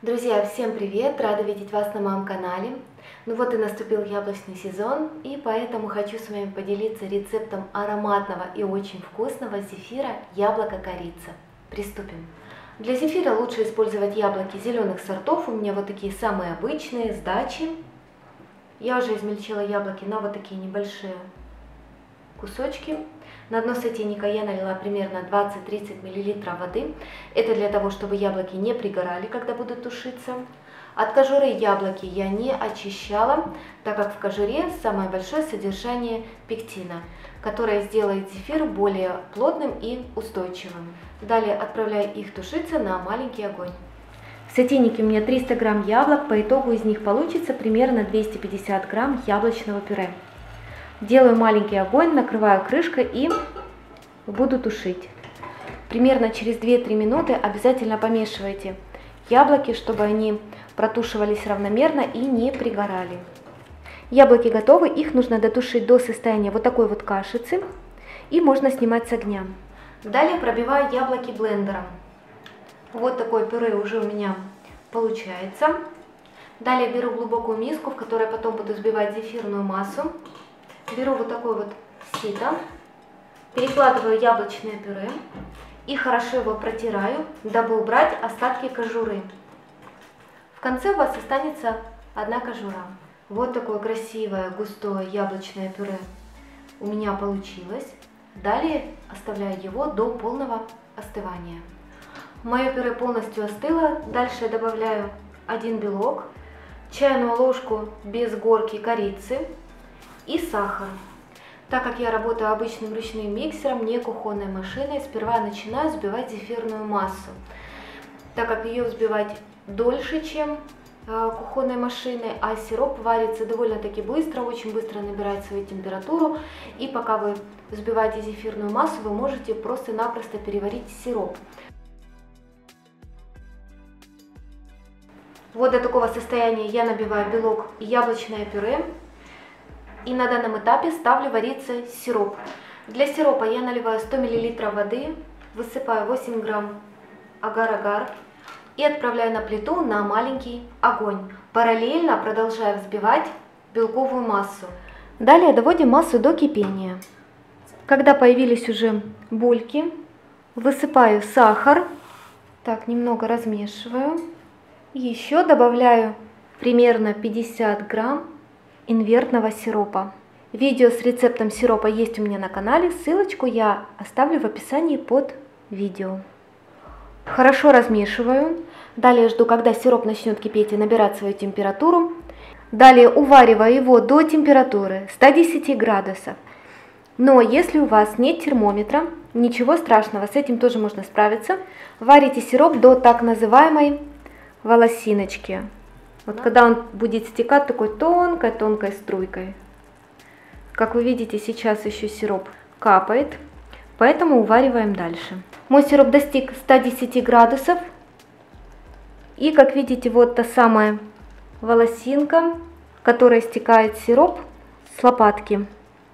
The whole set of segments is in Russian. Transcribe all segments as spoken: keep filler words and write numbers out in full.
Друзья, всем привет! Рада видеть вас на моем канале. Ну вот и наступил яблочный сезон, и поэтому хочу с вами поделиться рецептом ароматного и очень вкусного зефира яблоко-корица. Приступим. Для зефира лучше использовать яблоки зеленых сортов. У меня вот такие самые обычные, с дачи. Я уже измельчила яблоки на вот такие небольшие кусочки. На дно сотейника я налила примерно двадцать-тридцать миллилитров воды. Это для того, чтобы яблоки не пригорали, когда будут тушиться. От кожуры яблоки я не очищала, так как в кожуре самое большое содержание пектина, которое сделает зефир более плотным и устойчивым. Далее отправляю их тушиться на маленький огонь. В сотейнике у меня триста грамм яблок, по итогу из них получится примерно двести пятьдесят грамм яблочного пюре. Делаю маленький огонь, накрываю крышкой и буду тушить. Примерно через две-три минуты обязательно помешивайте яблоки, чтобы они протушивались равномерно и не пригорали. Яблоки готовы, их нужно дотушить до состояния вот такой вот кашицы и можно снимать с огня. Далее пробиваю яблоки блендером. Вот такое пюре уже у меня получается. Далее беру глубокую миску, в которой потом буду взбивать зефирную массу. Беру вот такой вот сито, перекладываю яблочное пюре и хорошо его протираю, дабы убрать остатки кожуры. В конце у вас останется одна кожура. Вот такое красивое густое яблочное пюре у меня получилось. Далее оставляю его до полного остывания. Мое пюре полностью остыло. Дальше я добавляю один белок, чайную ложку без горки корицы и сахар. Так как я работаю обычным ручным миксером, не кухонной машиной, сперва я начинаю взбивать зефирную массу. Так как ее взбивать дольше, чем э, кухонной машиной, а сироп варится довольно-таки быстро, очень быстро набирает свою температуру. И пока вы взбиваете зефирную массу, вы можете просто-напросто переварить сироп. Вот до такого состояния я набиваю белок и яблочное пюре. И на данном этапе ставлю вариться сироп. Для сиропа я наливаю сто миллилитров воды, высыпаю восемь грамм агар-агар и отправляю на плиту на маленький огонь, параллельно продолжая взбивать белковую массу. Далее доводим массу до кипения. Когда появились уже бульки, высыпаю сахар, так немного размешиваю. Еще добавляю примерно пятьдесят грамм инвертного сиропа. Видео с рецептом сиропа есть у меня на канале, ссылочку я оставлю в описании под видео. Хорошо размешиваю. Далее жду, когда сироп начнет кипеть и набирать свою температуру. Далее увариваю его до температуры ста десяти градусов. Но если у вас нет термометра, ничего страшного, с этим тоже можно справиться. Варите сироп до так называемой волосиночки. Вот когда он будет стекать такой тонкой-тонкой струйкой. Как вы видите, сейчас еще сироп капает, поэтому увариваем дальше. Мой сироп достиг ста десяти градусов. И как видите, вот та самая волосинка, в которой стекает сироп с лопатки.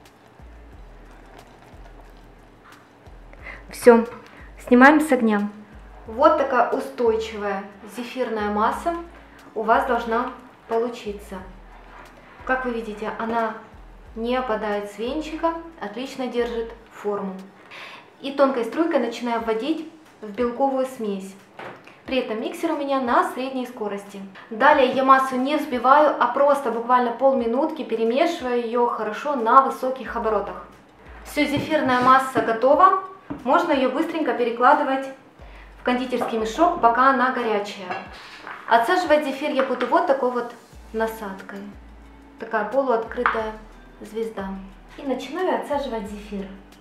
Все, снимаем с огня. Вот такая устойчивая зефирная масса у вас должна получиться. Как вы видите, она не опадает с венчика, отлично держит форму. И тонкой струйкой начинаю вводить в белковую смесь. При этом миксер у меня на средней скорости. Далее я массу не взбиваю, а просто буквально полминутки перемешиваю ее хорошо на высоких оборотах. Все, зефирная масса готова. Можно ее быстренько перекладывать в кондитерский мешок, пока она горячая. Отсаживать зефир я буду вот такой вот насадкой. Такая полуоткрытая звезда. И начинаю отсаживать зефир.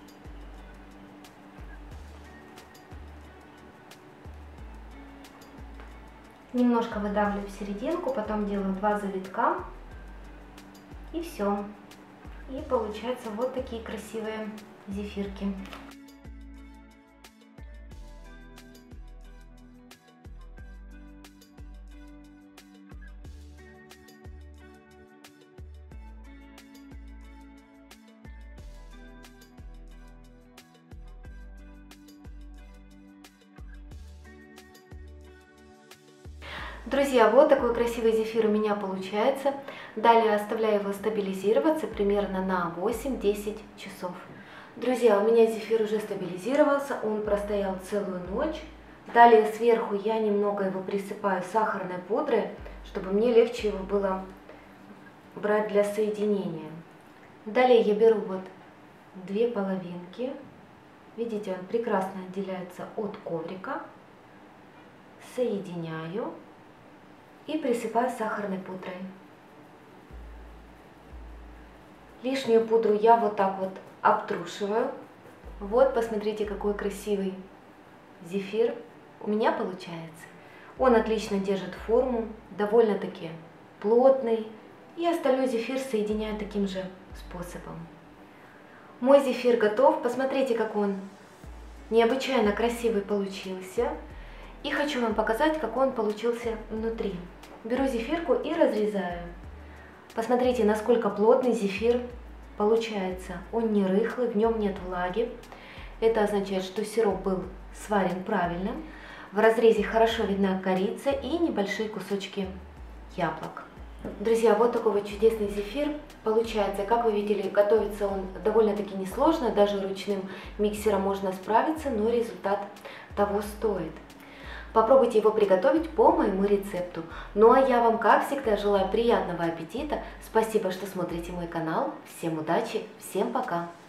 Немножко выдавливаю в серединку, потом делаю два завитка. И все. И получаются вот такие красивые зефирки. Друзья, вот такой красивый зефир у меня получается. Далее оставляю его стабилизироваться примерно на восемь-десять часов. Друзья, у меня зефир уже стабилизировался, он простоял целую ночь. Далее сверху я немного его присыпаю сахарной пудрой, чтобы мне легче его было брать для соединения. Далее я беру вот две половинки. Видите, он прекрасно отделяется от коврика. Соединяю и присыпаю сахарной пудрой. Лишнюю пудру я вот так вот обтрушиваю. Вот, посмотрите, какой красивый зефир у меня получается. Он отлично держит форму, довольно-таки плотный. И остальной зефир соединяю таким же способом. Мой зефир готов. Посмотрите, как он необычайно красивый получился. И хочу вам показать, как он получился внутри. Беру зефирку и разрезаю. Посмотрите, насколько плотный зефир получается. Он не рыхлый, в нем нет влаги. Это означает, что сироп был сварен правильно. В разрезе хорошо видна корица и небольшие кусочки яблок. Друзья, вот такой вот чудесный зефир получается. Как вы видели, готовится он довольно-таки несложно. Даже ручным миксером можно справиться, но результат того стоит. Попробуйте его приготовить по моему рецепту. Ну а я вам, как всегда, желаю приятного аппетита. Спасибо, что смотрите мой канал. Всем удачи, всем пока!